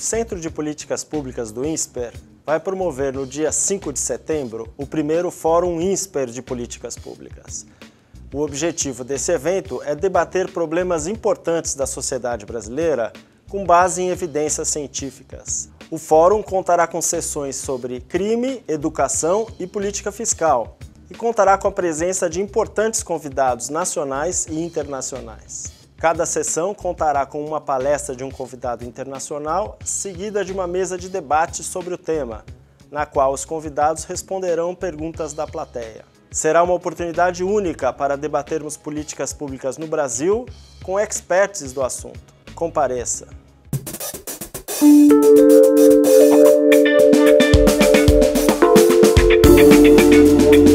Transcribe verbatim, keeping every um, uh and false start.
Centro de Políticas Públicas do INSPER vai promover no dia cinco de setembro o primeiro Fórum INSPER de Políticas Públicas. O objetivo desse evento é debater problemas importantes da sociedade brasileira com base em evidências científicas. O fórum contará com sessões sobre crime, educação e política fiscal e contará com a presença de importantes convidados nacionais e internacionais. Cada sessão contará com uma palestra de um convidado internacional, seguida de uma mesa de debate sobre o tema, na qual os convidados responderão perguntas da plateia. Será uma oportunidade única para debatermos políticas públicas no Brasil com experts do assunto. Compareça! Música